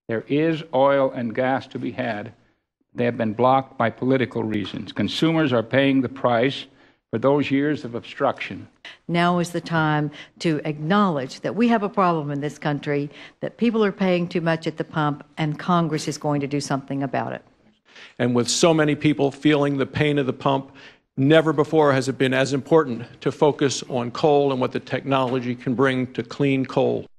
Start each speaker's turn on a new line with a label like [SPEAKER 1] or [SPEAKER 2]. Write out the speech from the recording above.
[SPEAKER 1] There is oil and gas to be had. They have been blocked by political reasons. Consumers are paying the price for those years of obstruction.
[SPEAKER 2] Now is the time to acknowledge that we have a problem in this country, that people are paying too much at the pump, and Congress is going to do something about it.
[SPEAKER 3] And with so many people feeling the pain of the pump, never before has it been as important to focus on coal and what the technology can bring to clean coal.